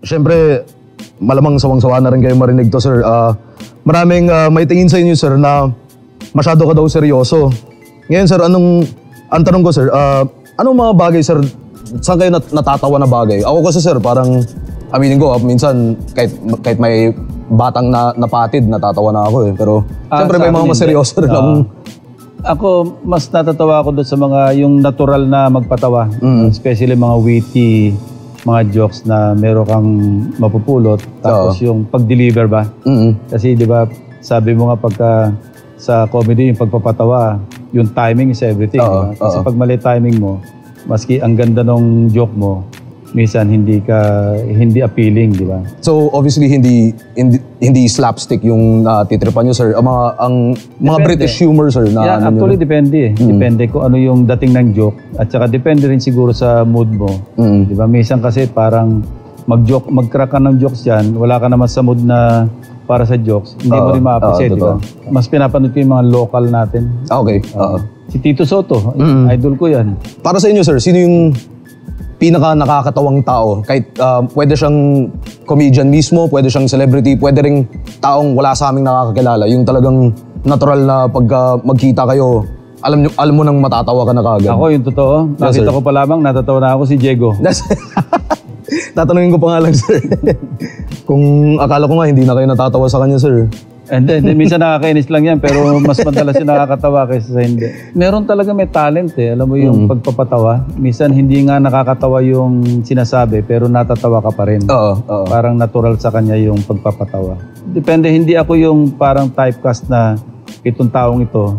syempre, malamang sawang-sawa na rin kayo marinig to, sir. Maraming may tingin sa inyo, sir, na masyado ka daw seryoso. Ngayon, sir, ang tanong ko, sir, anong mga bagay, sir, saan kayo natatawa na bagay? Ako kasi, sir, parang, aminin ko, minsan, kahit may batang napatid, natatawa na ako eh. Pero, syempre, may mga maseryoso rin akong... Ako, mas natatawa ako doon sa mga yung natural na magpatawa. Especially mga witty, mga jokes na meron kang mapupulot. Tapos yung pag-deliver ba? Kasi di ba, sabi mo nga pagka sa comedy, yung pagpapatawa, yung timing is everything. Diba? Kasi pag mali timing mo, maski ang ganda ng joke mo, minsan hindi appealing, di ba? So obviously hindi slapstick yung titripan nyo, sir. Ang mga British humor, sir, na yeah, actually depende. Depende kung ano yung dating ng joke at saka depende rin siguro sa mood mo. Di ba? Minsan kasi parang mag-crack ka ng jokes diyan, wala ka naman sa mood na para sa jokes, hindi mo rin ma-appreciate, di ba? Mas pinapanood ko yung mga local natin. Okay. Si Tito Soto, idol ko yan. Para sa inyo, sir, sino yung pinaka nakakatawang tao? Kahit pwede siyang comedian mismo, pwede siyang celebrity, pwede ring taong wala sa aming nakakakilala. Yung talagang natural na pagka magkita kayo, alam mo nang matatawa ka na kagad. Ako, yung totoo. Nakita ko pa lamang, natatawa na ako si Diego. Tatanungin ko pa nga lang, sir. Kung akala ko nga hindi na kayo natatawa sa kanya, sir. Hindi, minsan nakakainis lang yan, pero mas madalas yung nakakatawa kaysa sa hindi. Meron talaga may talent eh, alam mo yung pagpapatawa. Minsan hindi nga nakakatawa yung sinasabi, pero natatawa ka pa rin. Parang natural sa kanya yung pagpapatawa. Depende, hindi ako yung parang typecast na itong taong ito,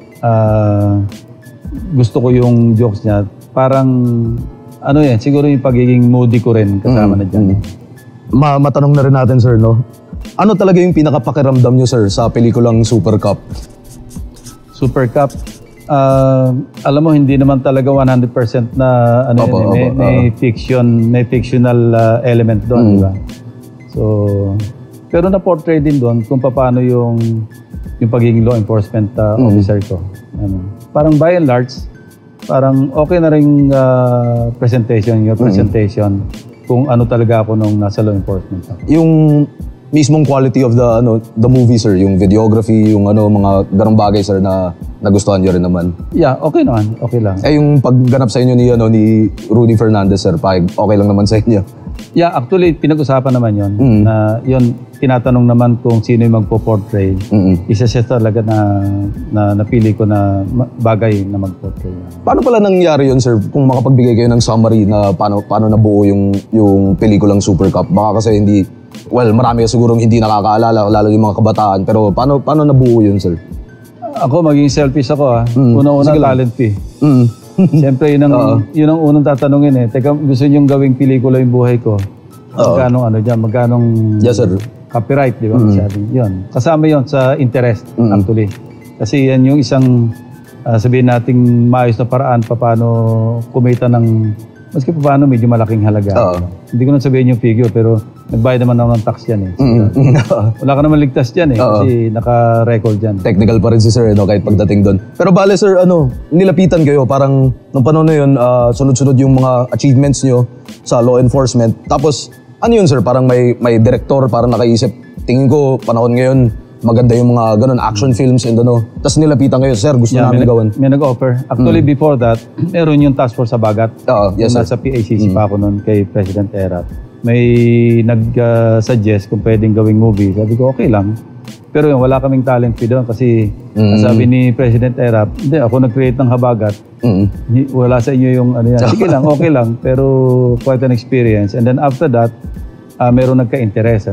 gusto ko yung jokes niya. Parang, ano yan, siguro yung pagiging moody ko rin kasama na dyan. Matanong na rin natin, sir, no? Ano talaga yung pinakapakiramdam nyo, sir, sa pelikulang Super Cup? Super Cup? Alam mo, hindi naman talaga 100% na ano may fictional element doon, di ba? So, pero na-portray din doon kung paano yung pagiging law enforcement officer ko. Parang by and large, parang okay na rin presentation kung ano talaga ako nung nasa law enforcement. Yung mismong quality of the movie, sir, yung videography, yung mga ganong bagay, sir, na nagustuhan niyo rin naman. Yeah, okay naman, okay lang. Yung pagganap sa inyo ni Rudy Fernandez, sir, okay lang naman sa inyo? Yeah, actually pinag-usapan naman 'yon. Na 'yon, tinatanong naman kung sino yung magpo-portray. Isa siya talaga na napili ko na bagay na mag-portray. Paano pala nangyari 'yon, sir? Kung makapagbigay kayo ng summary na paano nabuo yung pelikulang Super Cup. Baka kasi marami sigurong hindi nakakaalala, lalo yung mga kabataan. Pero paano nabuo yun, sir? Ako, maging selfish ako. Unang-unang talent fee. Siyempre, yun ang unang tatanungin eh. Teka, gusto niyong gawing pelikula yung buhay ko. Magkanong yes, sir. Copyright, di ba? Yun. Kasama yun sa interest, actually. Kasi yan yung isang, sabihin nating maayos na paraan paano kumita ng maski pa paano medyo malaking halaga. Hindi ko na sabihin yung figure, pero nagbayad naman ako ng tax dyan eh. Wala ka naman ligtas dyan eh, kasi naka-record dyan. Technical pa rin si sir, kahit pagdating doon. Pero bale sir, nilapitan kayo, parang nung panahon na yun, sunod-sunod yung mga achievements nyo sa law enforcement. Tapos, ano yun sir, parang may director, parang nakaisip, tingin ko, panahon ngayon, maganda yung mga ganun, action films and Tapos nilapitan kayo, sir, gusto namin gawan. May nag-offer. Actually, before that, meron yung task force sa Bagat. Yes, sir. Nasa PACC pa ako noon kay President Erap. May nag-suggest kung pwedeng gawing movie. Sabi ko, okay lang. Pero wala kaming talent fee doon kasi sabi ni President Erap, hindi, ako nag-create ng Habagat. Wala sa inyo yung yan. Sige lang, okay lang. Pero quite an experience. And then after that, meron nagka-interest,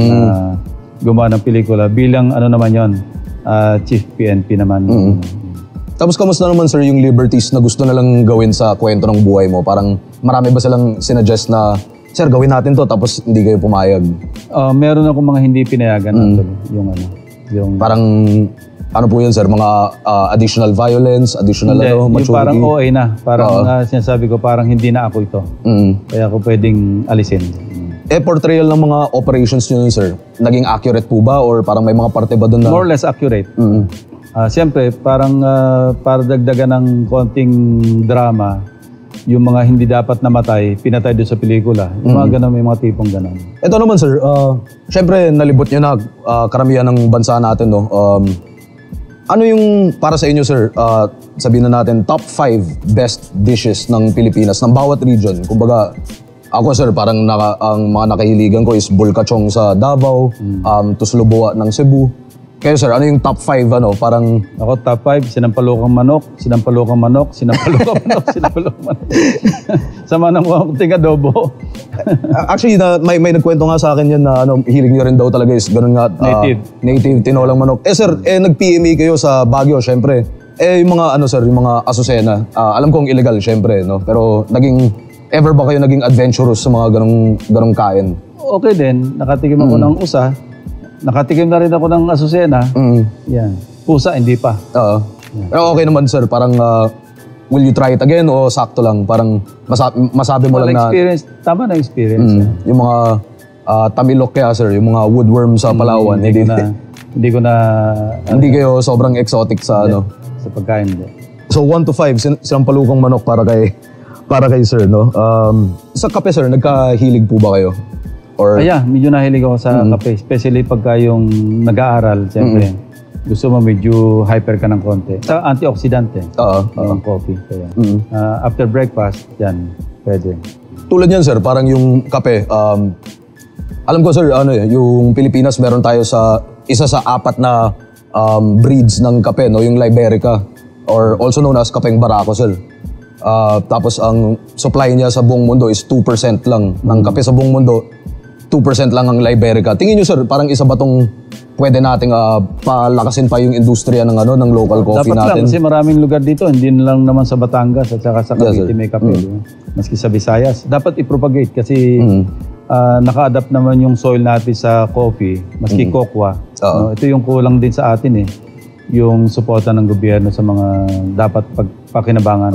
gumawa ng pelikula bilang naman yon, Chief PNP naman. Tapos kamusta naman sir yung liberties na gusto na lang gawin sa kwento ng buhay mo? Parang marami ba silang sinuggest na, sir, gawin natin to tapos hindi kayo pumayag? Meron akong mga hindi pinayagan yung parang ano po yun sir? Mga additional violence, additional maturity? Yung parang OA na. Parang sinasabi ko parang hindi na ako ito. Kaya ako pwedeng alisin. Portrayal ng mga operations nyo, sir, naging accurate po ba? Or parang may mga parte ba doon na... More or less accurate. Siyempre, parang para dagdagan ng konting drama, yung mga hindi dapat namatay, pinatay doon sa pelikula. Yung mga ganun, may mga tipong ganun. Ito naman sir, syempre nalibot nyo na karamihan ng bansa natin, no? Ano yung para sa inyo sir, sabihin na natin top 5 best dishes ng Pilipinas ng bawat region? Kumbaga, ako sir, parang ang mga nakahiligan ko is bulkachong sa Davao, tuslubua ng Cebu. Kayo sir, ano yung top 5 ano? Parang Ako top 5, sinampalukang manok, sinampalukang manok, sinampalukang manok, sinampalukang manok. Sama ng konting adobo. actually may nagkwento nga sa akin yan na hiling nyo rin daw talaga is ganun nga. Native tinolang manok. Sir, nag-PMA kayo sa Baguio, syempre. Yung mga sir, yung mga asusena, alam kong illegal syempre, no? Pero ever ba kayo naging adventurous sa mga ganong kain? Okay din, nakatikim ako ng usa. Nakatikim na rin ako ng asusena. Yan. Pusa, hindi pa. Oo. Pero okay naman sir, parang will you try it again o sakto lang? Parang masabi mo lang na... experience, tama na experience. Yung mga tamilok kaya sir, yung mga woodworm sa Palawan. Hindi ko na... Hindi kayo sobrang exotic sa Sa pagkain, hindi. So 1 to 5, sinampalukang manok para kay sir, no? Sa kape sir, nagkahilig po ba kayo? Or Medyo nahilig ako sa kape. Especially pagka yung nag-aaral, siyempre. Gusto mo medyo hyper ka ng konti. Sa antioxidant yung coffee. Kaya, after breakfast, yan, pwede. Tulad yan sir, parang yung kape, alam ko sir, yung Pilipinas meron tayo sa isa sa 4 na breeds ng kape, no? Yung Liberica, or also known as kapeng Barako sir. Tapos ang supply niya sa buong mundo is 2% lang ng kape sa buong mundo. 2% lang ang Liberica. Tingin nyo sir, parang isa ba tong pwede nating palakasin pa yung industriya ng local coffee Dapat natin? Dapat lang, kasi maraming lugar dito, hindi na lang naman sa Batangas at saka sa Cavite may kape. Maski sa Visayas. Dapat i-propagate kasi naka-adapt naman yung soil natin sa coffee, maski kokwa. No? Ito yung kulang din sa atin yung suporta ng gobyerno sa mga dapat pakinabangan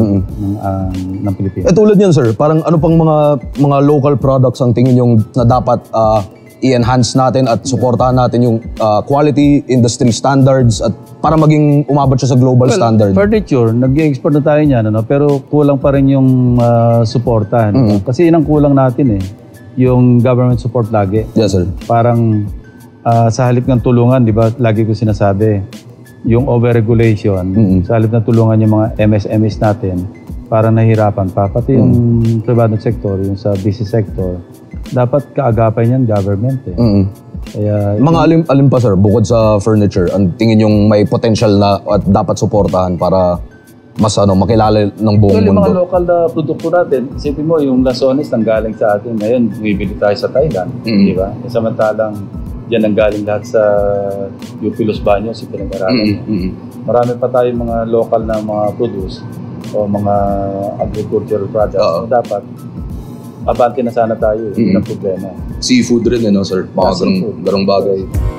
ng Pilipinas. Tulad yan sir, parang ano pang mga local products ang tingin yung na dapat i-enhance natin at suportahan natin yung quality, industry standards at para maging umabot siya sa global standard? Furniture, nag-i-export na tayo niyan, pero kulang pa rin yung suporta. Kasi yun ang kulang natin yung government support lagi. Yes sir. Parang sa halip ng tulungan, di ba, lagi ko sinasabi, yung over-regulation, sa halip na tulungan yung mga MSMEs natin, parang nahihirapan pa. Pati yung private sector, yung sa business sector, dapat kaagapan yan government. Kaya, mga alin pa sir, bukod sa furniture, ang tingin yung may potential na at dapat suportahan para mas makilala ng buong yung mundo? mga local na produkto natin, isipin mo, yung Lasones nanggaling sa atin. Ngayon, bumibili tayo sa Thailand, di ba? Samantalang diyan nanggaling lahat sa UP Los Baños, yung pinag-aralan. Marami pa tayong mga local na mga produce o mga agricultural products. So, dapat, abante na sana tayo. Yun ang problema. Seafood rin, sir? Mga ganong bagay.